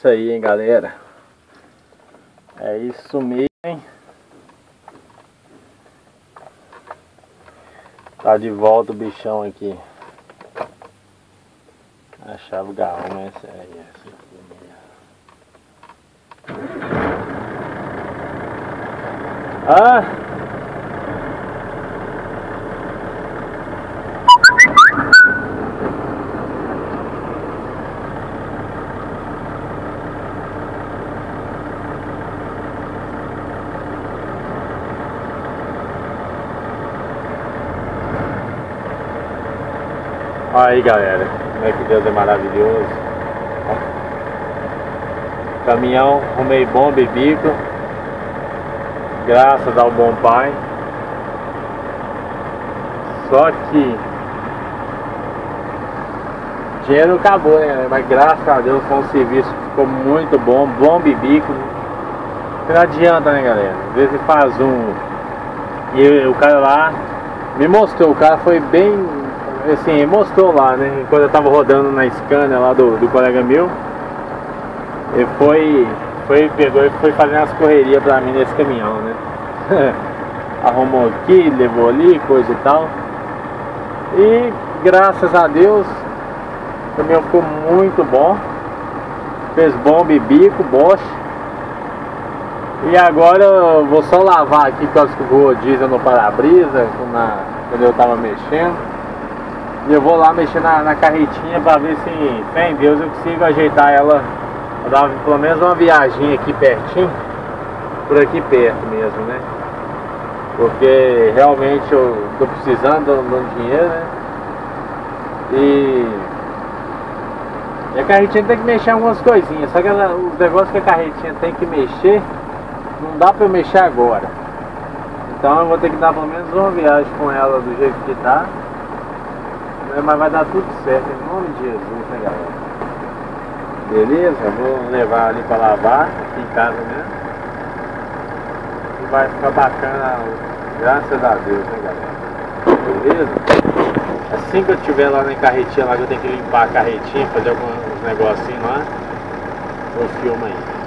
Isso aí, hein, galera. É isso mesmo, hein? Tá de volta o bichão aqui. Achava o garrão, mas essa aqui mesmo. Ah! Aí, galera, como é que Deus é maravilhoso. Caminhão, arrumei bomba e bico, graças ao bom pai. Só que dinheiro acabou, né? Mas graças a Deus foi um serviço que ficou muito bom, bomba e bico. Não adianta, né, galera? Às vezes faz um e o cara lá me mostrou, o cara foi bem assim, mostrou lá, né? Quando eu tava rodando na Scania lá do colega meu, ele pegou e foi fazendo as correrias pra mim nesse caminhão, né? Arrumou aqui, levou ali, coisa e tal. E graças a Deus o caminhão ficou muito bom. Fez bomba e bico, Bosch. E agora eu vou só lavar aqui por causa que voou diesel no para-brisa quando eu tava mexendo. E eu vou lá mexer na carretinha pra ver se, fé em Deus, eu consigo ajeitar ela. Eu dar pelo menos uma viagem aqui pertinho, por aqui perto mesmo, né? Porque realmente eu tô precisando de dinheiro, né? E a carretinha tem que mexer algumas coisinhas, só que os negócios que a carretinha tem que mexer, não dá pra eu mexer agora. Então eu vou ter que dar pelo menos uma viagem com ela do jeito que tá, né? Mas vai dar tudo certo, em nome de Jesus, né, galera? Beleza? Eu vou levar ali pra lavar, aqui em casa mesmo. E vai ficar bacana, graças a Deus, né, galera? Beleza? Assim que eu estiver lá na carretinha, lá que eu tenho que limpar a carretinha, fazer alguns negocinhos lá, eu filmo aí.